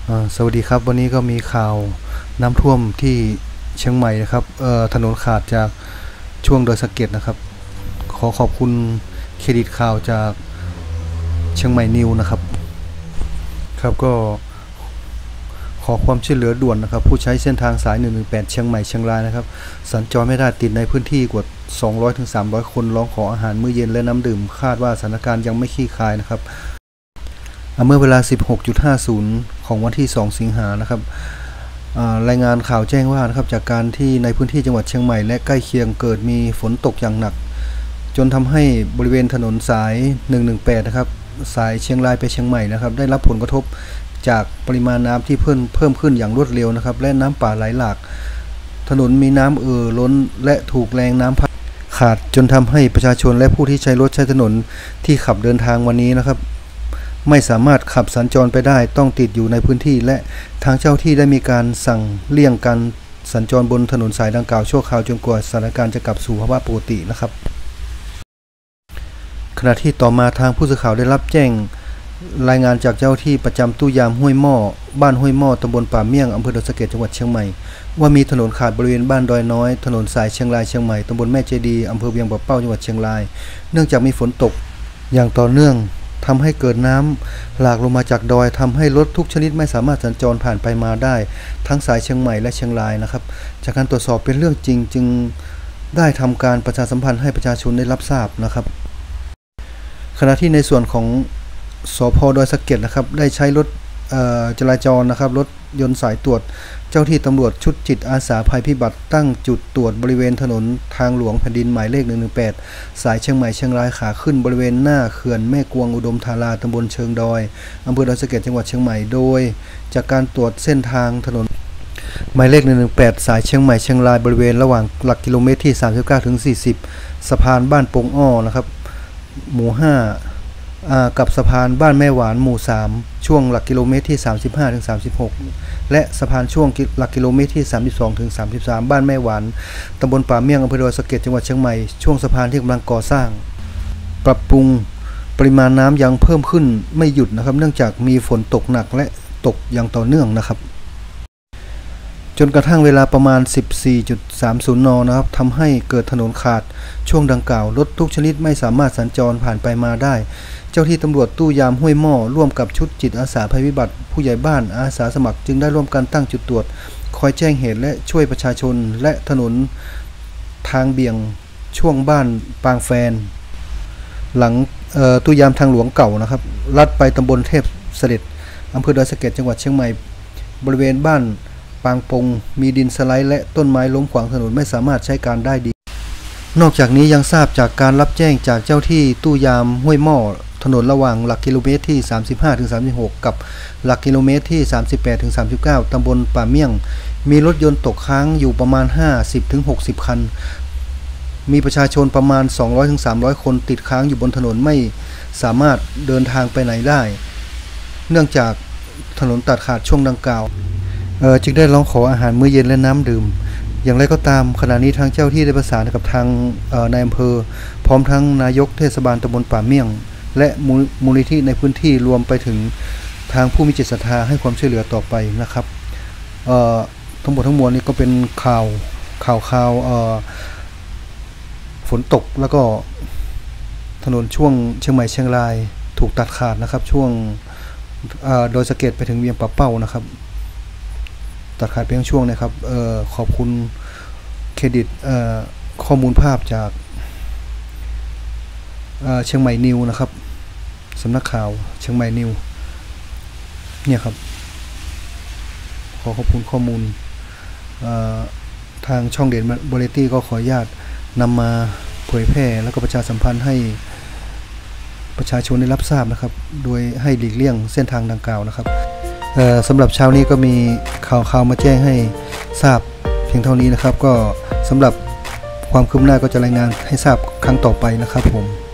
สวัสดีครับวันนี้ก็มีข่าวน้ำท่วมที่เชียงใหม่นะครับถนนขาดจากช่วงดอยสะเก็ดนะครับขอขอบคุณเครดิตข่าวจากเชียงใหม่นิวนะครับครับก็ขอความช่วยเหลือด่วนนะครับผู้ใช้เส้นทางสาย118เชียงใหม่เชียงรายนะครับสัญจรไม่ได้ติดในพื้นที่กว่า200-300 คนร้องขออาหารมื้อเย็นและน้ำดื่มคาดว่าสถานการณ์ยังไม่คลี่คลายนะครับเมื่อเวลา 16.50 ของวันที่ 2 สิงหานะครับรายงานข่าวแจ้งว่านะครับจากการที่ในพื้นที่จังหวัดเชียงใหม่และใกล้เคียงเกิดมีฝนตกอย่างหนักจนทำให้บริเวณถนนสาย118นะครับสายเชียงรายไปเชียงใหม่นะครับได้รับผลกระทบจากปริมาณน้ำที่เพิ่มขึ้นอย่างรวดเร็วนะครับและน้ำป่าไหลหลากถนนมีน้ำล้นและถูกแรงน้ำพัดขาดจนทำให้ประชาชนและผู้ที่ใช้รถใช้ถนนที่ขับเดินทางวันนี้นะครับไม่สามารถขับสัญจรไปได้ต้องติดอยู่ในพื้นที่และทางเจ้าที่ได้มีการสั่งเลี่ยงการสัญจรบนถนนสายดังกล่าวชั่วคราวจนกว่าสถานการณ์จะกลับสู่ภาวะปกตินะครับขณะที่ต่อมาทางผู้สื่อข่าวได้รับแจ้งรายงานจากเจ้าที่ประจำตู้ยามห้วยหม้อบ้านห้วยหม้อตำบลป่าเมี่ยงอำเภอดอยสะเก็ดจังหวัดเชียงใหม่ว่ามีถนนขาดบริเวณบ้านดอยน้อยถนนสายเชียงรายเชียงใหม่ตำบลแม่เจดีอำเภอเวียงป่าเป้าจังหวัดเชียงรายเนื่องจากมีฝนตกอย่างต่อเนื่องทำให้เกิดน้ำหลากลงมาจากดอยทำให้รถทุกชนิดไม่สามารถสัญจรผ่านไปมาได้ทั้งสายเชียงใหม่และเชียงรายนะครับจากการตรวจสอบเป็นเรื่องจริงจึงได้ทำการประชาสัมพันธ์ให้ประชาชนได้รับทราบนะครับขณะที่ในส่วนของสภ.ดอยสะเก็ดนะครับได้ใช้รถจราจรนะครับรถยนต์สายตรวจเจ้าที่ตำรวจชุดจิตอาสาภัยพิบัติตั้งจุดตรวจบริเวณถนนทางหลวงแผ่นดินหมายเลข118สายเชียงใหม่เชียงรายขาขึ้นบริเวณหน้าเขื่อนแม่กวงอุดมธาราตำบลเชิงดอยอำเภอดอยสะเก็ดจังหวัดเชียงใหม่โดยจากการตรวจเส้นทางถนนหมายเลข118สายเชียงใหม่เชียงรายบริเวณระหว่างหลักกิโลเมตรที่39 ถึง 40สะพานบ้านปงอ้อนะครับหมู่5กับสะพานบ้านแม่หวานหมู่3ช่วงหลักกิโลเมตรที่35 ถึง 36และสะพานช่วงหลักกิโลเมตรที่32 ถึง 33บ้านแม่หวานตำบลป่าเมี่ยงอำเภอดอยสะเก็ดจังหวัดเชียงใหม่ช่วงสะพานที่กำลังก่อสร้างปรับปรุงปริมาณน้ำยังเพิ่มขึ้นไม่หยุดนะครับเนื่องจากมีฝนตกหนักและตกอย่างต่อเนื่องนะครับจนกระทั่งเวลาประมาณ 14.30 น.นะครับทำให้เกิดถนนขาดช่วงดังกล่าวรถทุกชนิดไม่สามารถสัญจรผ่านไปมาได้เจ้าที่ตำรวจตู้ยามห้วยหม้อร่วมกับชุดจิตอาสาภัยพิบัติผู้ใหญ่บ้านอาสาสมัครจึงได้ร่วมกันตั้งจุดตรวจคอยแจ้งเหตุและช่วยประชาชนและถนนทางเบี่ยงช่วงบ้านปางแฟนหลังตู้ยามทางหลวงเก่านะครับลัดไปตำบลเทพเสด็จอำเภอดอยสะเก็ดจังหวัดเชียงใหม่บริเวณบ้านปางปงมีดินสไลด์และต้นไม้ล้มขวางถนนไม่สามารถใช้การได้ดีนอกจากนี้ยังทราบจากการรับแจ้งจากเจ้าที่ตู้ยามห้วยหม้อถนนระหว่างหลักกิโลเมตรที่35 ถึง 36กับหลักกิโลเมตรที่38 ถึง 39ตำบลป่าเมี่ยงมีรถยนต์ตกค้างอยู่ประมาณ 50 ถึง 60 คันมีประชาชนประมาณ 200 ถึง 300 คนติดค้างอยู่บนถนนไม่สามารถเดินทางไปไหนได้เนื่องจากถนนตัดขาดช่วงดังกล่าวจึงได้ร้องขออาหารมื้อเย็นและน้ำดื่มอย่างไรก็ตามขณะนี้ทางเจ้าที่ได้ประสานกับทางนายอำเภอพร้อมทั้งนายกเทศบาลตำบลป่าเมี่ยงและมูลนิธิในพื้นที่รวมไปถึงทางผู้มีจิตศรัทธาให้ความช่วยเหลือต่อไปนะครับทั้งหมดทั้งมวลนี้ก็เป็นข่าวฝนตกแล้วก็ถนนช่วงเชียงใหม่เชียงรายถูกตัดขาดนะครับช่วงโดยสะเก็ดไปถึงเวียงป่าเป้านะครับตัดขาดเพียงช่วงนะครับขอบคุณเครดิตข้อมูลภาพจากเชียงใหม่นิวนะครับสำนักข่าวเชียงใหม่นิวเนี่ยครับขอขอบคุณข้อมูลทางช่องเด่นบริตี้ก็ขออนุญาตนำมาเผยแพร่แล้วก็ประชาสัมพันธ์ให้ประชาชนได้รับทราบนะครับโดยให้หลีกเลี่ยงเส้นทางดังกล่าวนะครับสำหรับเช้านี้ก็มีข่าวมาแจ้งให้ทราบเพียงเท่านี้นะครับก็สำหรับความคืบหน้าก็จะรายงานให้ทราบครั้งต่อไปนะครับผม